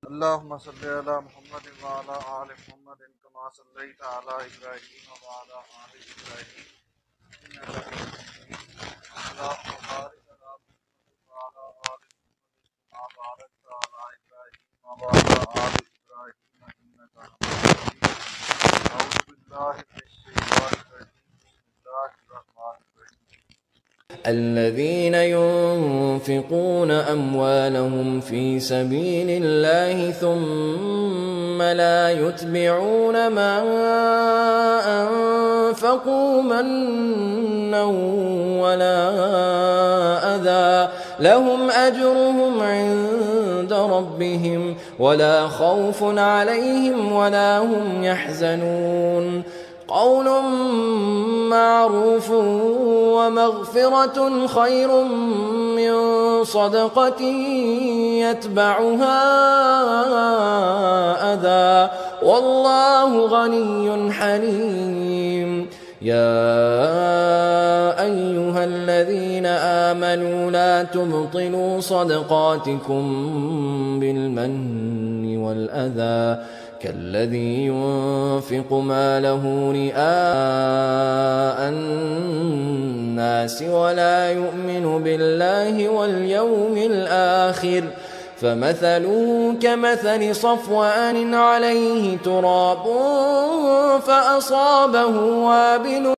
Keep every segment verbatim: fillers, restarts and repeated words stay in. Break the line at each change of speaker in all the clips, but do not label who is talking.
अल्लाहुम्मा सल्लि अला मुहम्मद व अला आलि मुहम्मद कमा सल्लैता अला इब्राहीम व अला आलि इब्राहीम इन्नका हमीदुम मजीद। अल्लाहुम्मा बारिक अला मुहम्मद व अला आलि मुहम्मद कमा बारकता अला इब्राहीम व अला आलि इब्राहीम इन्नका हमीदुम मजीद। अऊज़ु बिल्लाहि मिनश शैतानिर रजीम। बिस्मिल्लाहिर रहमानिर रहीम।
الذين ينفقون أموالهم في سبيل الله ثم لا يتبعون ما أنفقوا منا ولا أذى لهم أجرهم عند ربهم ولا خوف عليهم ولا هم يحزنون. قول معروف ومغفرة خير من صدقة يتبعها أذى والله غني حليم. يا أيها الذين آمنوا لا تبطلوا صدقاتكم بالمن والأذى كالذي ينفق ماله رئاء الناس ولا يؤمن بالله واليوم الآخر فمثله كمثل صفوان عليه تراب فأصابه وابل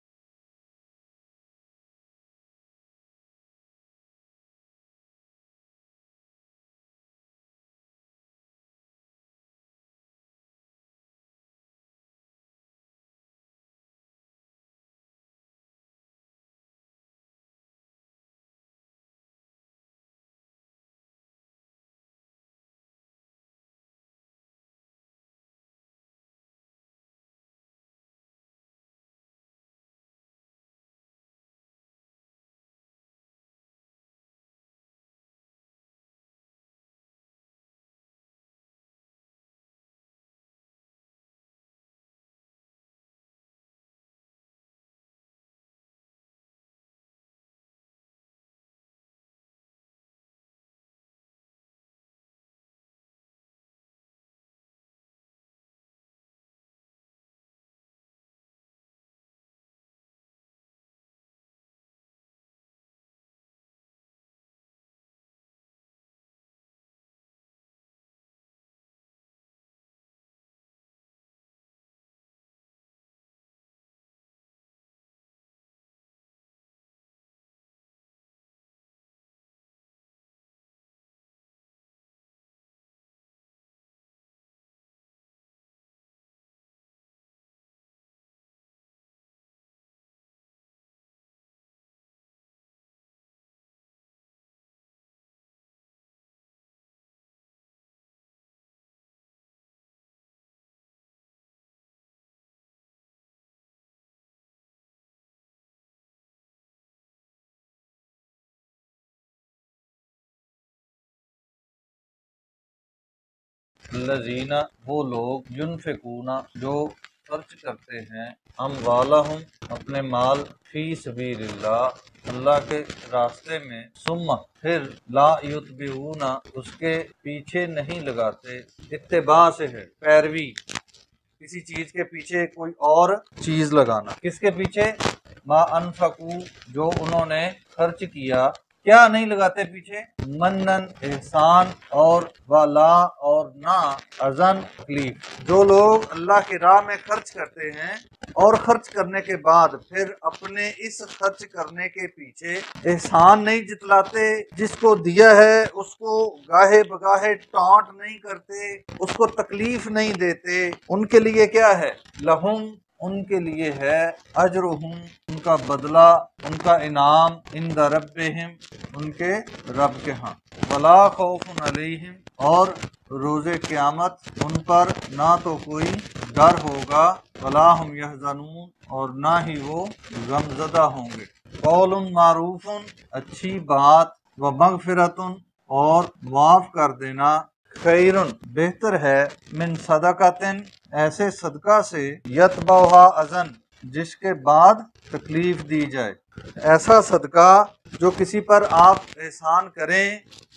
लजीना वो लोग युनफिकूना जो खर्च करते हैं अमवालहुम अपने माल फी सबीलिल्लाह अल्लाह के रास्ते में सुम्मा फिर ला युतबिऊना उसके पीछे नहीं लगाते। इत्तिबा से है पैरवी, किसी चीज के पीछे कोई और चीज लगाना। किसके पीछे? मा अनफकू जो उन्होंने खर्च किया। क्या नहीं लगाते पीछे? मन्नन एहसान और वाला और ना अजन तकलीफ। जो लोग अल्लाह की राह में खर्च करते हैं और खर्च करने के बाद फिर अपने इस खर्च करने के पीछे एहसान नहीं जितलाते, जिसको दिया है उसको गाहे बगाहे टांट नहीं करते, उसको तकलीफ नहीं देते, उनके लिए क्या है? लहुम उनके लिए है अजरुहुम उनका बदला, उनका इनाम, इंदा रब्बिहिम उनके रब के यहाँ, वला खौफुन अलैहिम और रोज़े क़यामत उन पर ना तो कोई डर होगा, वला हुम यहज़नून और ना ही वो गमज़दा होंगे। कौलुन मारूफुन अच्छी बात, व मगफिरतुन और माफ़ कर देना, खैरुन बेहतर है, मिन सदकातिन ऐसे सदका से, यतबौहा अज़न जिसके बाद तकलीफ दी जाए। ऐसा सदका जो किसी पर आप एहसान करें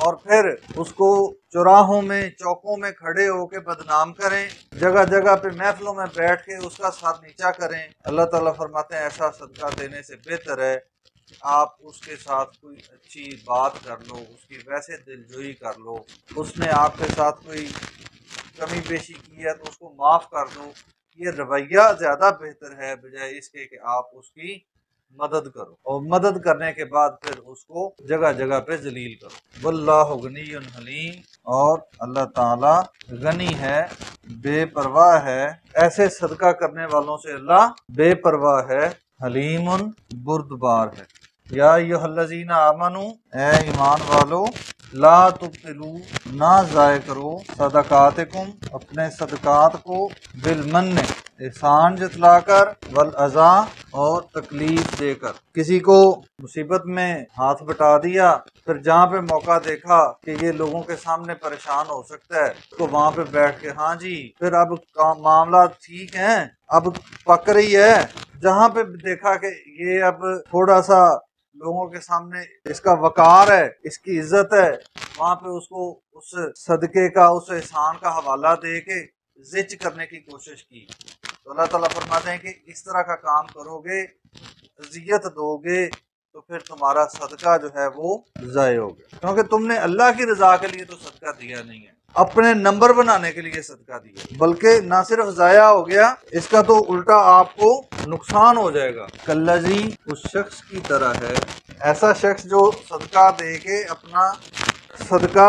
और फिर उसको चौराहों में चौकों में खड़े होकर बदनाम करें, जगह जगह पे महफिलों में बैठ के उसका सर नीचा करें। अल्लाह ताला फरमाते हैं ऐसा सदका देने से बेहतर है आप उसके साथ कोई अच्छी बात कर लो, उसकी वैसे दिलजोई कर लो, उसने आपके साथ कोई कमी पेशी की है तो उसको माफ़ कर दो। ये रवैया ज़्यादा बेहतर है बजाय इसके कि आप उसकी मदद करो और मदद करने के बाद फिर उसको जगह जगह पे जलील करो। वल्लाहु गनियुन हलीम, और अल्लाह ताला गनी है, बेपरवाह है। ऐसे सदका करने वालों से अल्लाह बेपरवाह है, हलीमुन बुर्दबार है। या अय्युहल्लज़ीना आमनू, ए ईमान वालो, ला तुब्तिलू, ना ज़ाय करो, सदकातिकुम, अपने सदकात को, बिलमन्ने, एहसान जतलाकर, वल अज़ा, और तकलीफ देकर। किसी को मुसीबत में हाथ बटा दिया, फिर जहाँ पे मौका देखा कि ये लोगों के सामने परेशान हो सकता है तो वहाँ पे बैठ के हाँ जी फिर अब मामला ठीक है, अब पक रही है। जहाँ पे देखा कि ये अब थोड़ा सा लोगों के सामने इसका वकार है, इसकी इज्जत है, वहाँ पे उसको उस सदके का, उस एहसान का हवाला दे के जिच करने की कोशिश की। तो अल्लाह ताला फरमाते हैं कि इस तरह का काम करोगे, अजियत दोगे, तो फिर तुम्हारा सदका जो है वो ज़ाय हो गया, क्योंकि तुमने अल्लाह की रज़ा के लिए तो सदका दिया नहीं है, अपने नंबर बनाने के लिए सदका दिया, बल्कि ना सिर्फ ज़ाया हो गया, इसका तो उल्टा आपको नुकसान हो जाएगा। कल्लज़ी, उस शख्स की तरह है, ऐसा शख्स जो सदका दे के अपना सदका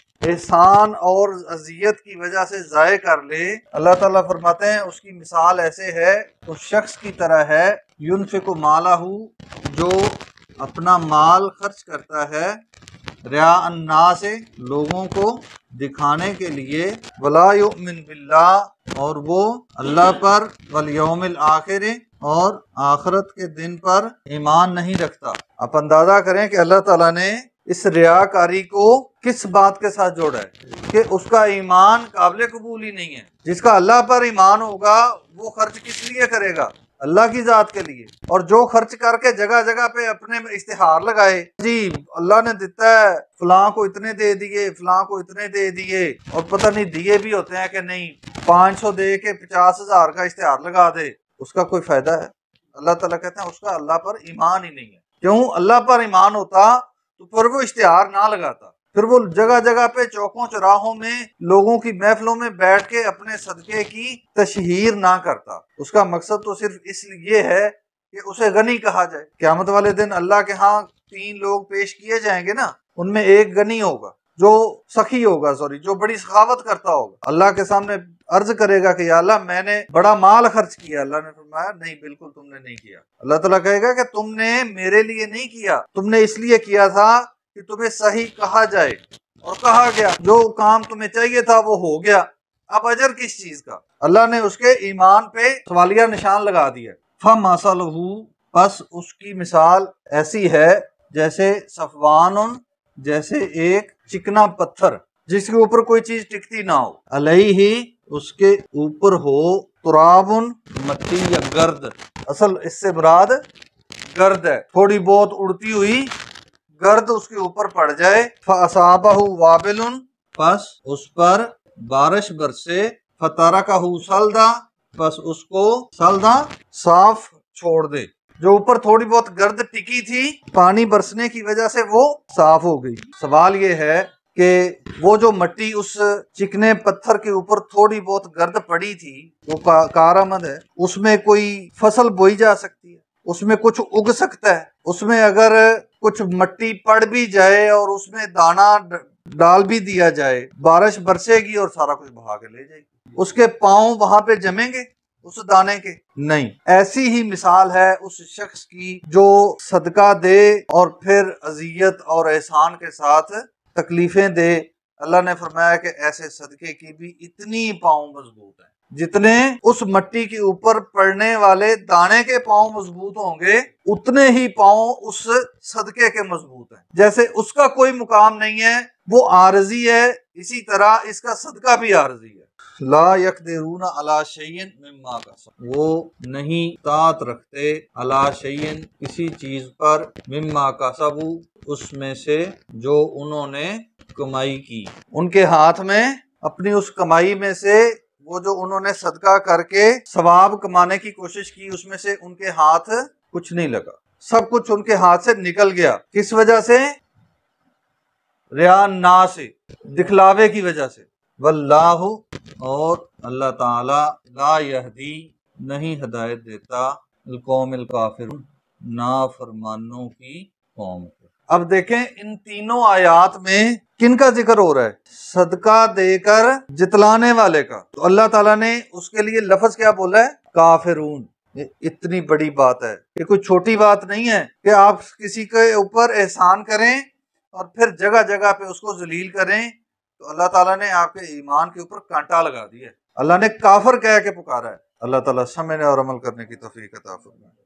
एहसान और अजियत की वजह से ज़ाय कर ले। अल्लाह ताला फरमाते हैं उसकी मिसाल ऐसे है, उस शख्स की तरह है, युनफिकु मालहू, जो अपना माल खर्च करता है, रिया अन्नास से, लोगों को दिखाने के लिए, वला युमिन बिल्लाह, और वो अल्लाह पर, वल यौमिल आखिर, और आखिरत के दिन पर ईमान नहीं रखता। आप अंदाजा करें कि अल्लाह ताला ने इस रियाकारी को किस बात के साथ जोड़ा है कि उसका ईमान काबिल कबूल ही नहीं है। जिसका अल्लाह पर ईमान होगा वो खर्च किस लिए करेगा? अल्लाह की जात के लिए। और जो खर्च करके जगह जगह पे अपने इश्तिहार लगाए, जी अल्लाह ने देता है, फलां को इतने दे दिए, फलां को इतने दे दिए, और पता नहीं दिए भी होते हैं कि नहीं, पाँच सौ दे के पचास हजार का इश्तिहार लगा दे, उसका कोई फायदा है? अल्लाह ताला कहते हैं उसका अल्लाह पर ईमान ही नहीं है। क्यों? अल्लाह पर ईमान होता तो फिर वो इश्तिहार ना लगाता, फिर वो जगह जगह पे चौकों चौराहों में लोगों की महफिलों में बैठ के अपने सदके की तशहीर ना करता। उसका मकसद तो सिर्फ इसलिए है कि उसे गनी कहा जाए। क़यामत वाले दिन अल्लाह के यहाँ तीन लोग पेश किए जाएंगे ना, उनमें एक गनी होगा, जो सखी होगा, सॉरी जो बड़ी सखावत करता होगा। अल्लाह के सामने अर्ज करेगा कि या अल्लाह मैंने बड़ा माल खर्च किया। अल्लाह ने फरमाया नहीं, बिल्कुल तुमने नहीं किया। अल्लाह ताला कहेगा कि तुमने मेरे लिए नहीं किया, तुमने इसलिए किया था कि तुम्हें सही कहा जाए, और कहा गया, जो काम तुम्हें चाहिए था वो हो गया, अब अजर किस चीज का? अल्लाह ने उसके ईमान पे सवालिया निशान लगा दिया। फमसलहू, बस उसकी मिसाल ऐसी है जैसे सफवान, जैसे एक चिकना पत्थर जिसके ऊपर कोई चीज टिकती ना हो, अलैहि, उसके ऊपर हो, तुराबुन, मट्टी या गर्द। असल इससे मुराद गर्द है, थोड़ी बहुत उड़ती हुई गर्द उसके ऊपर पड़ जाए। फअसाबहु वाबिलुन, बस उस पर बारिश बरसे, फतरकहु सल्दा, बस उसको सल्दा, साफ छोड़ दे। जो ऊपर थोड़ी बहुत गर्द टिकी थी, पानी बरसने की वजह से वो साफ हो गई। सवाल ये है कि वो जो मट्टी उस चिकने पत्थर के ऊपर थोड़ी बहुत गर्द पड़ी थी, वो का, कारआमद है, उसमें कोई फसल बोई जा सकती है, उसमें कुछ उग सकता है, उसमें अगर कुछ मट्टी पड़ भी जाए और उसमें दाना डाल भी दिया जाए, बारिश बरसेगी और सारा कुछ बहा के ले जाएगी। उसके पांव वहां पे जमेंगे उस दाने के? नहीं। ऐसी ही मिसाल है उस शख्स की जो सदका दे और फिर अजियत और एहसान के साथ तकलीफें दे। अल्लाह ने फरमाया कि ऐसे सदके की भी इतनी पांव मजबूत है जितने उस मट्टी के ऊपर पड़ने वाले दाने के पांव मजबूत होंगे, उतने ही पांव उस सदके के मजबूत हैं। जैसे उसका कोई मुकाम नहीं है, वो आरजी है, इसी तरह इसका सदका भी आरजी है। ला यक़दिरूना अला शैइन मिम्मा कसब, वो नहीं तात रखते अला शैइन, किसी चीज पर, मिम्मा कसबू, उसमें से जो उन्होंने कमाई की, उनके हाथ में अपनी उस कमाई में से वो जो उन्होंने सदका करके सवाब कमाने की कोशिश की, उसमें से उनके हाथ कुछ नहीं लगा, सब कुछ उनके हाथ से निकल गया। किस वजह से? रिया ना से, दिखलावे की वजह से। वल्लाहु, और अल्लाह ताला, ला यहदी, नहीं हिदायत देता, कौमिल काफिरून, नाफरमानों की कौम को। अब देखें इन तीनों आयात में किनका जिक्र हो रहा है? सदका देकर जितलाने वाले का। तो अल्लाह ताला ने उसके लिए लफ्ज क्या बोला है? काफिरून। ये इतनी बड़ी बात है, ये कोई छोटी बात नहीं है कि आप किसी के ऊपर एहसान करें और फिर जगह जगह पे उसको जलील करें, तो अल्लाह ताला ने आपके ईमान के ऊपर कांटा लगा दिया है। अल्लाह ने काफिर कह के पुकारा है। अल्लाह ताला समझने और अमल करने की तौफीक अता फरमाए।